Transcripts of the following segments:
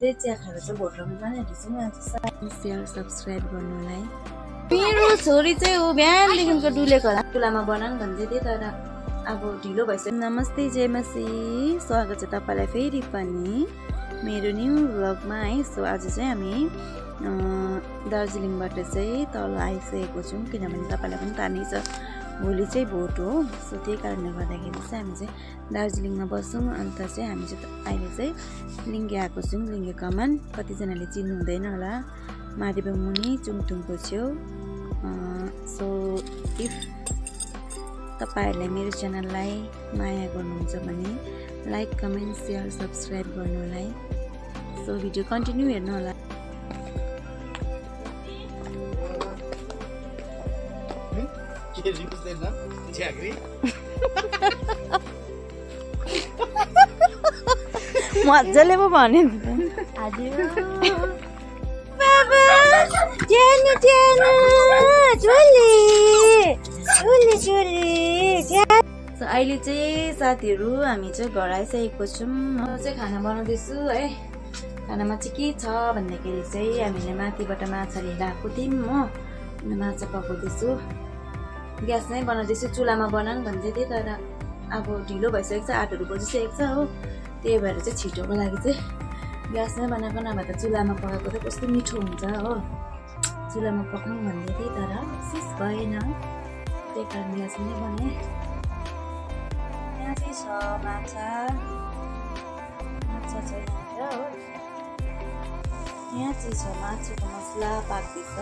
त्यही चिया खाएर चाहिँ भोटरमा जानेहरू चाहिँ आज सेयर सब्सक्राइब गर्नुलाई। मेरो छोरी चाहिँ ऊ बिहानदेखिको डुलेको होला चुलामा बनाउनु भन्दै थिएँ तर अब ढिलो भइसक्यो। नमस्ते जयमसी, स्वागत छ तपाईँलाई फेरि पनि मेरो न्यू भ्लगमा है। सो आज चाहिँ हामी दार्जिलिङबाट चाहिँ तल आइसकेको छौँ किनभने तपाईँलाई पनि थाहा नै छ भोलि चाहिँ भोट हो। सो त्यही कारणले गर्दाखेरि चाहिँ हामी चाहिँ दार्जिलिङमा बस्छौँ। अन्त चाहिँ हामी चाहिँ अहिले चाहिँ लिङ्गे आएको छौँ, लिङ्गे कमान। कतिजनाले चिन्नु हुँदैन होला, मारिबङ मुनि चुङथुङको छेउ। सो इफ तपाईँहरूले मेरो च्यानललाई माया गर्नुहुन्छ भने लाइक कमेन्ट सेयर सब्सक्राइब गर्नुलाई। सो भिडियो कन्टिन्यू हेर्नु होला। मजाले पो भन्यो अहिले चाहिँ साथीहरू हामी चाहिँ घर आइसकेको छौँ। म चाहिँ खाना बनाउँदैछु है। खानामा चाहिँ के छ भन्दाखेरि चाहिँ हामीले माथिबाट माछा लिएर आएको थियौँ हो। माछा पकाउँदैछु, ग्यासमै बनाउँदैछु। चुलामा बनाउनु भन्दै थिएँ तर अब ढिलो भइसकेको छ, 8 बजिसकेको छ हो। त्यही भएर चाहिँ छिटोको लागि चाहिँ ग्यासमै बनाएको, नभए त चुलामा पकाएको त कस्तो मिठो हुन्छ हो। चुलामा पकाउनु भन्दै थिएँ तर सिस भएन, त्यही कारण ग्यासमै बनाएँ। यहाँ चाहिँ छ माछा, माछा छ यहाँ हो। यहाँ चाहिँ छ माछाको मसला पाक्दैछ।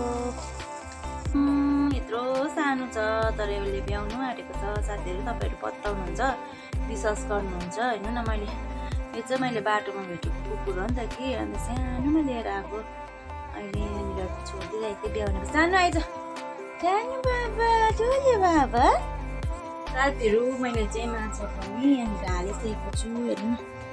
यत्रो सानो छ तर यसले ब्याउनु आँटेको छ। साथीहरू तपाईँहरू पत्ताउनुहुन्छ, विश्वास गर्नुहुन्छ होइन न। यो चाहिँ मैले बाटोमा भेटेको कुकुर हो नि त कि, अन्त सानोमा लिएर आएको। अहिले यहाँनिर छोडिदिइरहेको थिएँ ब्याउनेको। सानो आइज, सानो बाबा, ठुलो बाबा। साथीहरू मैले चाहिँ माछा पनि यहाँनिर हालिसकेको छु हेर्नु।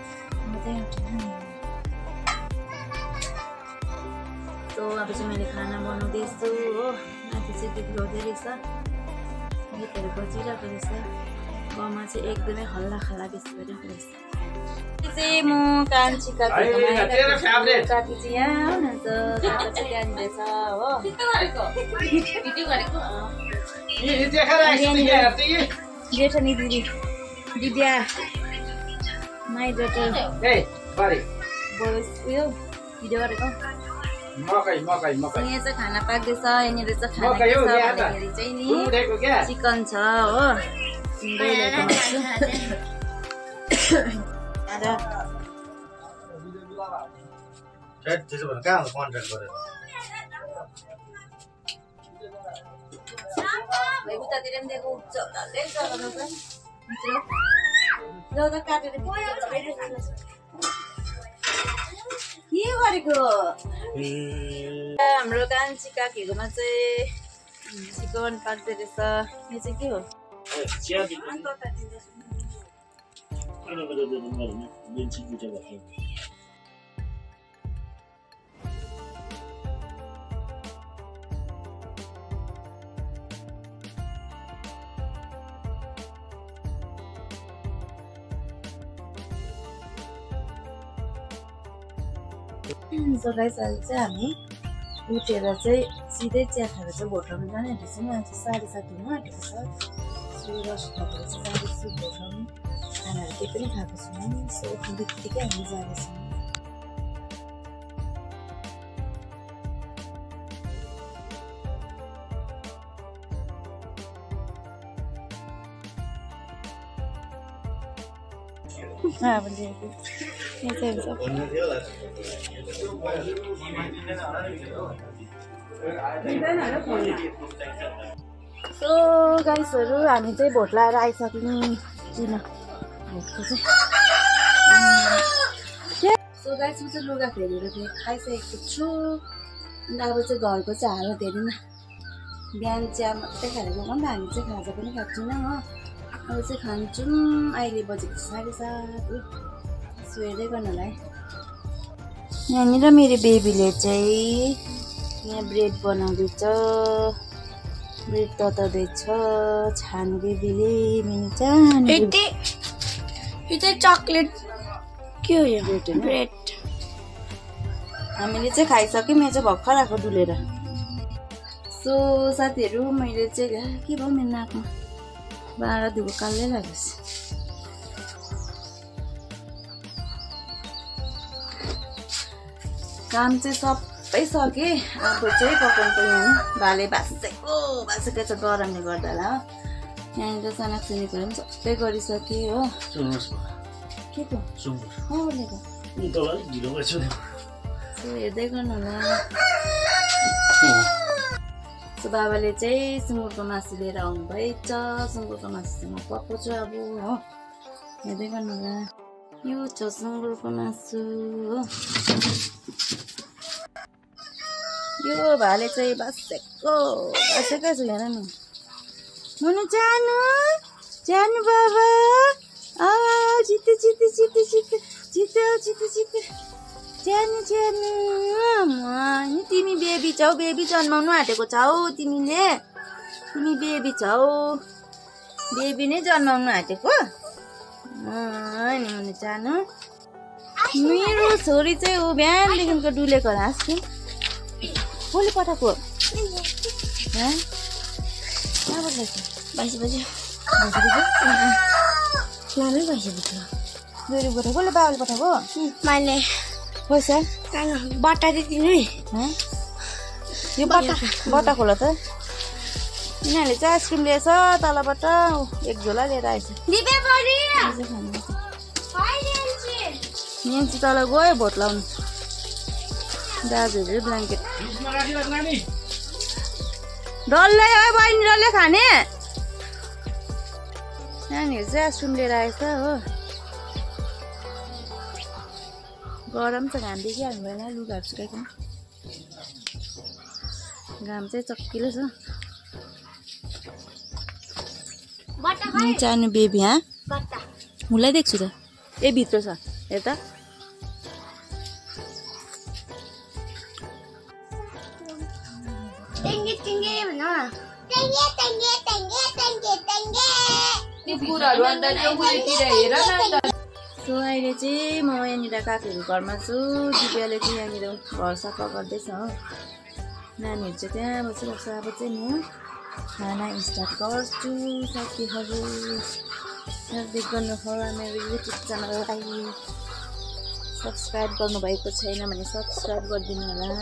सो अब चाहिँ मैले खाना बनाउँदैछु हो। माथि चाहिँ गीत गाउँदै रहेछ, गीतहरू बजिरहेको रहेछ। गाउँमा चाहिँ एकदमै हल्ला खल्ला बेसी भइरहेको रहेछ। चाहिँ म कान्छी काकी चाहिँ यहाँ हुनुहुन्छ, काका चाहिँ त्यहाँनिर छ हो। जेठनी दिदी, दिदिया माई डटर उयो भिडियो गरेको। यहाँ चाहिँ खाना पाक्दैछ, यहाँनिर चाहिँ खाना के छ भन्दाखेरि चाहिँ नि चिकन छ हो। उतातिर पनि दिएको काटेर के गरेको। हाम्रो कान्छी काकीकोमा चाहिँ चिकन पाक्दै रहेछ। यो चाहिँ के हो? सो गाइस अहिले चाहिँ हामी उठेर चाहिँ सिधै चिया खाएर चाहिँ भोटरमा जानेहरू छौँ। आज 7:30 हुनु आँटेको छ। सो रस खाएर चाहिँ जाँदैछु भोटरमा। खानाहरू केही पनि खाएको छैनौँ। सो बित्तिकै हामी जाँदैछौँ। सो गाइसहरू हामी चाहिँ भोट लाएर आइसक्यौँ। किन भोटको चाहिँ सो गाइस म चाहिँ लुगा फेरेर खाइसकेको छु। अन्त अब चाहिँ घरको चाहिँ हालत हेरेन। बिहान चिया मात्रै खाएर गएको नि त, हामी चाहिँ खाजा पनि खाएको छैनौँ हो। अब चाहिँ खान्छौँ। अहिले बजेको 7:30 सो हेर्दै गर्नुलाई। यहाँनिर मेरो बेबीले चाहिँ यहाँ ब्रेड बनाउँदैछ, ब्रेड तताउँदैछ छानु बेबीले। मेरो चाहनु यो चाहिँ चकलेट के हो यो ब्रेड? हामीले चाहिँ खाइसक्यौँ। यहाँ चाहिँ भर्खर आएको डुलेर। सो साथीहरू मैले चाहिँ के भयो मेरो नाकमा बाह्र धुको कालै लागेछ। काम चाहिँ सबै सकेँ। अब चाहिँ पकाउनु यहाँ भाले भाँसेको छ गरमले गर्दा होला हो। यहाँनिर सानाक सुनेकोहरू पनि सबै गरिसकेँ हो। के को हेर्दै गर्नु होला। सो बाबाले चाहिँ सुँगुरको मासु लिएर आउनुभएछ। सुँगुरको मासुसँग पकाउँछु अब हो। हेर्दै गर्नु होला। यो छ सुँगुरको मासु हो। यो भाले चाहिँ भाँसेको छ हेर न। मुनु जानु जानु बाबा। जिते जिते जिते जिते जिते जिते जिते जानु जानु। नि तिमी बेबी छौ। बेबी जन्माउनु आँटेको छौ तिमीले। तिमी बेबी छौ। बेबी नै जन्माउनु आँटेको। नि मुनु जानु। मेरो छोरी चाहिँ ऊ बिहानदेखिको डुलेको हाँस्छु। कसले पठाएको? कहाँबाट ल्याएको? पैसा बज्यो लामै पैसा बुझ्यो। दोरी पठाएको? कसले बाबाले पठाएको? मैले पैसा बट्टा दिनु है। यो बट्टा खोला त। यिनीहरूले चाहिँ आइसक्रिम ल्याएछ तलबाट। एक झोला लिएर आएछ। नेन्सी तल गयो भोट लाउनु। दाजुहरू ब्ल्याङ्केट डल्लै है बहिनी डल्लै खाने। नानीहरू चाहिँ आइसक्रिम लिएर आएछ हो। गरम छ घाम देखिहाल्नु भएन। लुगाहरू सुकाइकन घाम चाहिँ चक्किलो छ। चाहनु बेबी मुलाई देख्छु त। ए भित्र छ हेर त। सो अहिले चाहिँ म यहाँनिर काकीहरू घरमा छु। दिव्याले चाहिँ यहाँनिर घर सफा गर्दैछ हो। नानीहरू चाहिँ त्यहाँ बसिरहेको छ। अब चाहिँ म खाना स्टार्ट गर्छु। साथीहरू हेर्दै गर्नुहोला मेरो युट्युब च्यानललाई। सब्सक्राइब गर्नुभएको छैन भने सब्सक्राइब गरिदिनु होला।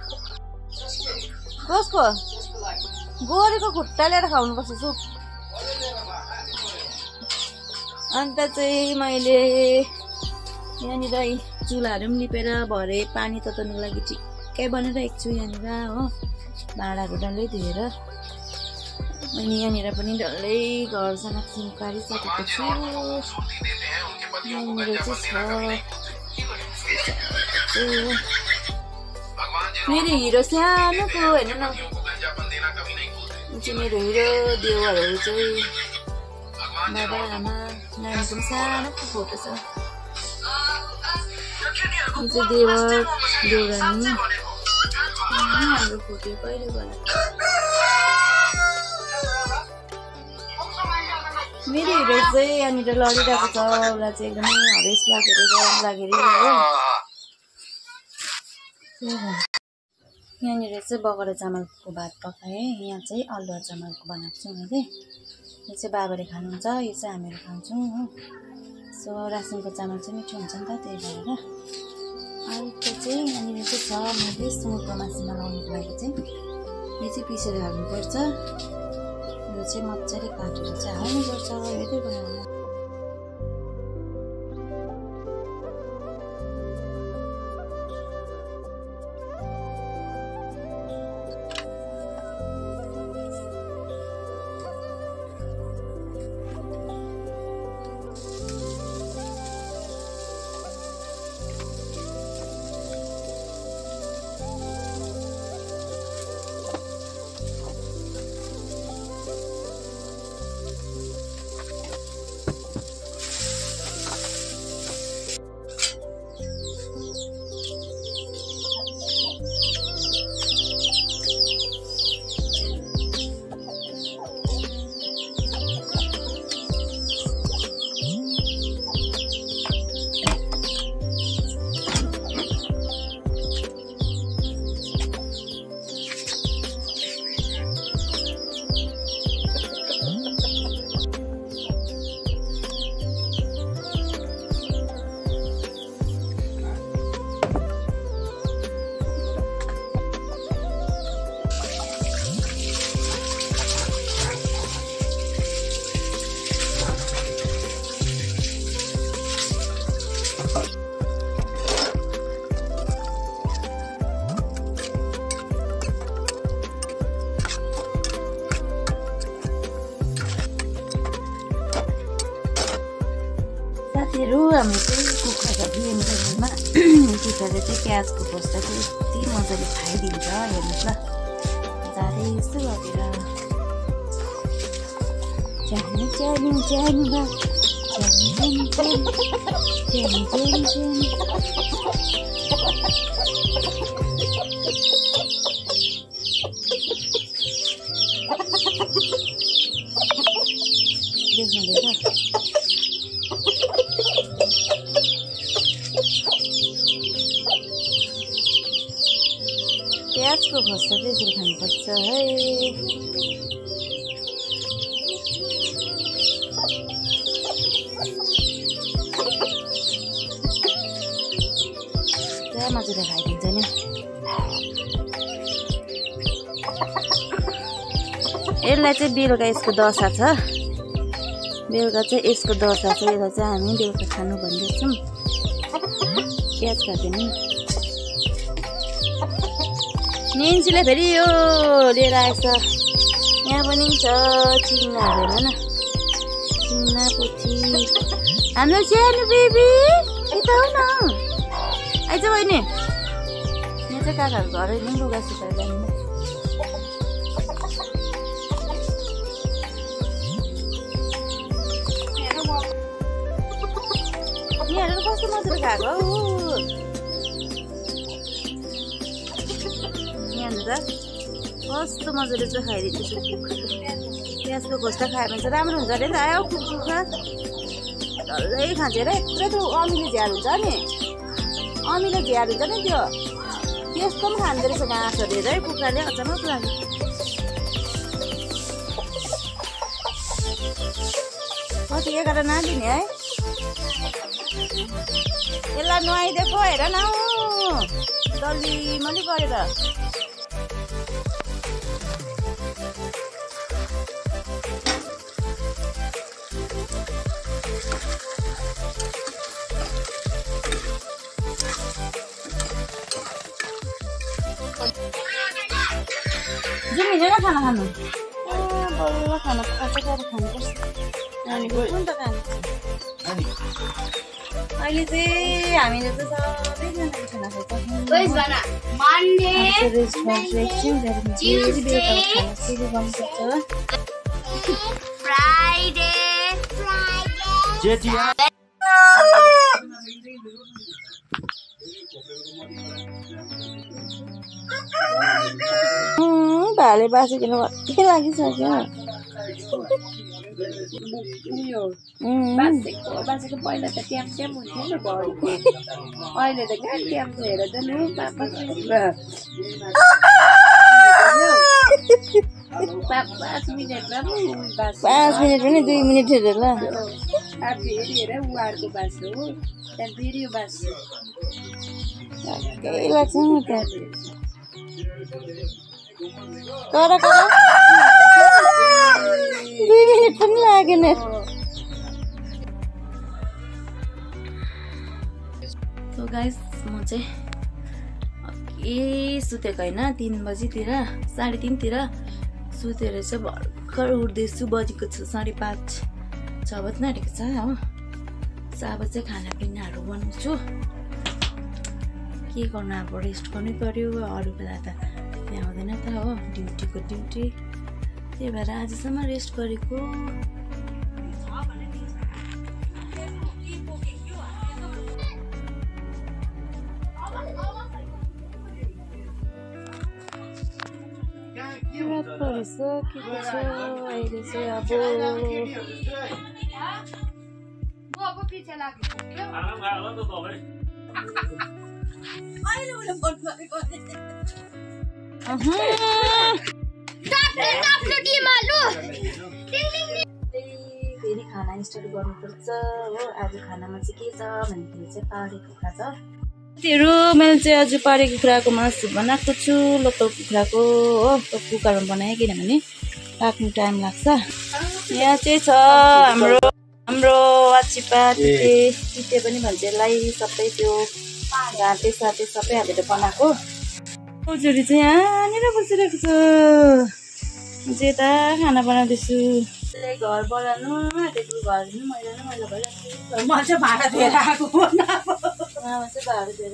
कसको? गोरेको खुट्टा लिएर खाउनुपर्छ सुप। अन्त चाहिँ मैले यहाँनिर चुलाहरू पनि लिपेर भरे पानी तताउनुको लागि ठिक्कै बनाइरहेको छु यहाँनिर हो। भाँडाहरू डल्लै धोएर अनि यहाँनिर पनि डल्लै घर सानाकसिङ पारिसकेको छु। यहाँनिर चाहिँ छ मेरो हिरो सानोको हेर्नु न। मेरो हिरो देवरहरू चाहिँ बाबा आमा नानीको पनि सानोको फोटो छ। देवर देउरानी हाम्रो फोटो कहिले गर्नु। मेरो हिरो चाहिँ यहाँनिर लडिरहेको छ। उसलाई चाहिँ एकदमै हरेस लागेर गरम लागेर हो। यहाँनिर चाहिँ बगडा चामलको भात पकाएँ। यहाँ चाहिँ अलुवा चामलको बनाएको छु मैले। यो चाहिँ बाबाले खानुहुन्छ। यो चाहिँ हामीहरू खान्छौँ हो। सो रासिनको चामल चाहिँ मिठो हुन्छ नि त त्यही भएर। अर्को चाहिँ यहाँनिर चाहिँ छ मैले सुँगुरको मासुमा लाउनुको लागि चाहिँ यो चाहिँ पिसेर हाल्नुपर्छ। यो चाहिँ मजाले काटेर चाहिँ हाल्नुपर्छ। हेर्दै गर्नु। हामी चाहिँ कुखुरा बिहेमा कुखुराले चाहिँ प्याजको खोस्दा चाहिँ यति मजाले खाइदिन्छ हेर्नुहोस् ल जाँदै यस्तो लगेर च्यानी च्यानी च्यानी बा च्यानी च्यानी च्यानी च्यानी च्यानी देख्नुहुँदैछ प्याजको खोस्दा चाहिँ यसरी खानुपर्छ है पुरा मजाले खाइदिन्छ नि यसलाई चाहिँ बेलुका यसको दशा छ बेलुका चाहिँ यसको दशा छ यसलाई चाहिँ हामी बेलुका खानु भन्दैछौँ प्याज खाँदैन निन्सीले फेरि यो लिएर आएछ यहाँ पनि छ चिङ्नाहरू हेर्नु न चिङ्ना पोथी हाम्रो सानो बेबी यता हो न आइज बहिनी यहाँ चाहिँ काकाहरू घर नि लुगा सुकाएर जानु यहाँहरू कस्तो मजाले खाएको हौ कस्तो मजाले चाहिँ खाइदिँदैछु प्याजको खोस्टा खायो भने चाहिँ राम्रो हुन्छ अरे नि त आयो कुखुरा डल्लै खाँचेर पुरा त्यो अमिलो झ्याल हुन्छ नि अमिलो झ्याल हुन्छ नि त्यो त्यस्तो पनि खाँदो रहेछ घाँसहरू हेर है कुखुराले अचानक लाग्यो कति 11 नादिने है यसलाई नुहाइदिएको हेर न डल्ली मली गरेर जुमी हेर खाना खानु बल्ल खाना पकाएर खानुपर्छ नानीको कुन त खानु अहिले चाहिँ हामीले चाहिँ सबैजनाले खाना भाले बाँसिकन के लागिसक्यो बाँसेको पहिला त ट्याम ट्याम हुन्थ्यो नि भरि अहिले त कहाँ ट्याम छ हेर त नि 5 मिनटमा 5 मिनट पनि 2 मिनट हेरेर ल फेरि हेर उहाँहरूको बाँस हो त्यहाँ फेरि यो बाँस केही लाग्छ नि त्यहाँ तर 2 मिनट पनि लागेन सो गाइस म चाहिँ सुतेको होइन 3 बजीतिर 3:30 तिर सुतेर चाहिँ भर्खर उठ्दैछु बजेको छ 5:30 6 बज्न आँटेको छ हो अब चाहिँ खानापिनाहरू बनाउँछु के गर्नु अब रेस्ट गर्नै पर्यो अरू बेला त भ्याउँदैन त हो ड्युटीको ड्युटी त्यही भएर आजसम्म रेस्ट गरेको परिसकेको छ अहिले चाहिँ फेरि खाना स्टार्ट गर्नुपर्छ हो आज खानामा चाहिँ के छ भन्दाखेरि चाहिँ पाहाडे कुखुरा छ त्योहरू मैले चाहिँ आज पाहाडे कुखुराको मासु बनाएको छु लोकल कुखुराको हो कुकरमा बनाएँ किनभने पाक्नु टाइम लाग्छ यहाँ चाहिँ छ हाम्रो वाचिपा तिते पनि भन्छ यसलाई सबै त्यो घाटे साटे सबै हालेर बनाएको कचौरी चाहिँ यहाँनिर बसिरहेको छ म चाहिँ यता खाना बनाउँदैछु घर बनाउनु आँटेको घर मैला भइरहेको म चाहिँ भाडा दिएर आएको आमा चाहिँ भाडा दिएर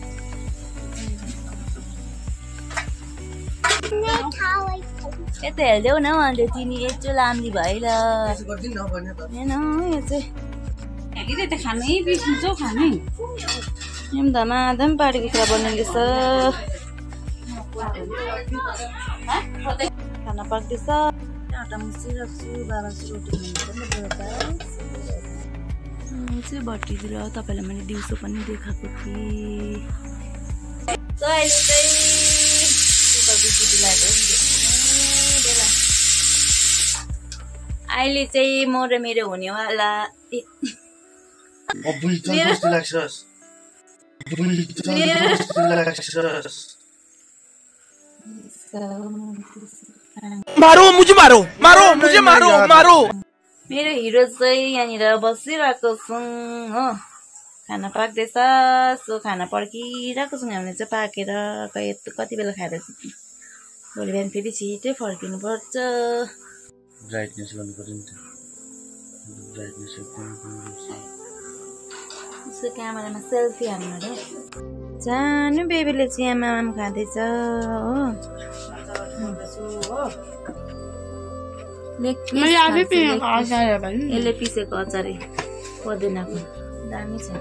यता हेर्देऊ न अन्त तिमी यत्रो लाम्दी भयो ल होइन यो चाहिँ खानै बिर्सिन्छौ खानै धमाधम पारेको कुरा बनिँदैछ खाना पाक्दैछ आटा मुसिरहेको छु बाबा चाहिँ रोटी खानुहुन्छ चाहिँ भट्टीतिर तपाईँलाई मैले दिउँसो पनि देखाएको थिएँ अहिले चाहिँ अहिले चाहिँ म र मेरो हुनेवाला मारो मेरो हिरो चाहिँ यहाँनिर बसिरहेको छौँ हो खाना पाक्दैछ सो खाना पर्खिरहेको छौँ हामीले चाहिँ पाकेर कति बेला खाएर भोलि बिहान फेरि छिटै फर्किनु पर्छ ब्राइटनेस गर्नु पर्यो नि त ब्राइटनेस उसको क्यामेरामा सेल्फी हान्नु रे सानो बेबीले चाहिँ आमाम खाँदैछ हो यसले पिसेको अचार पदेनाको दामी छ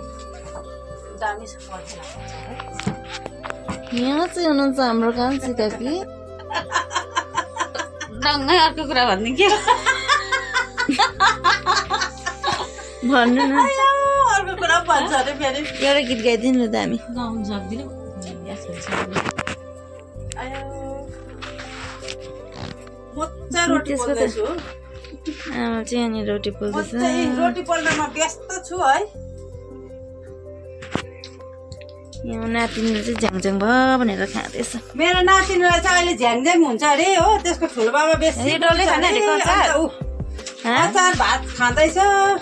यहाँ चाहिँ हुनुहुन्छ हाम्रो कान्छी कि दङ्गै अर्को कुरा भन्ने के भन्नु न अर्को कुरा भन्छ अरे फेरि एउटा गीत गाइदिनु न दामी गाउनु सक्दिनँ रोटी पोल्दैछु आमा चाहिँ यहाँनिर रोटी पोल्दैछ रोटी पोल्नमा व्यस्त छु है यहाँ नातिनीले चाहिँ झ्याङझ्याङ भयो भनेर खाँदैछ मेरो नातिनीलाई चाहिँ अहिले झ्याङझ्याङ हुन्छ अरे हो त्यसको ठुलोबाबा बेसी डल्लै खाने अचार भात खाँदैछ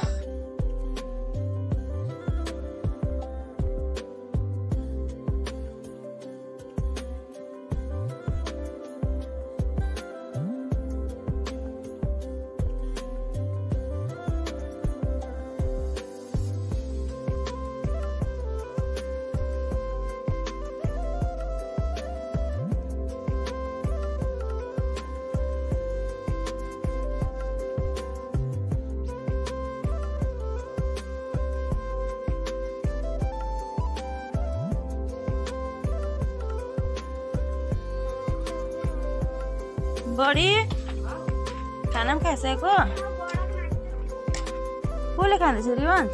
बडी खाना पनि खाइसकेको कसले खाँदैछ रिवान्स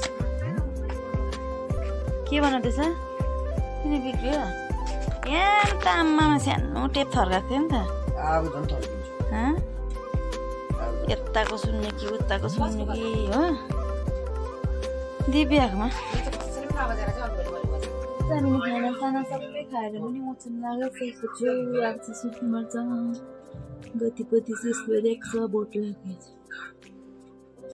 के बनाउँदैछ किन बिग्रियो यहाँ त आमामा सानो टेप थर्काएको थियो नि त यताको सुन्ने कि उताको सुन्ने कि हो दिव्याकोमा हामीले खाना सबै खाएर पनि ओछ्यान लागेको छु आएको छ सुत्नुपर्छ गति चाहिँ यस्तो भइरहेको छ बोट लागेको छ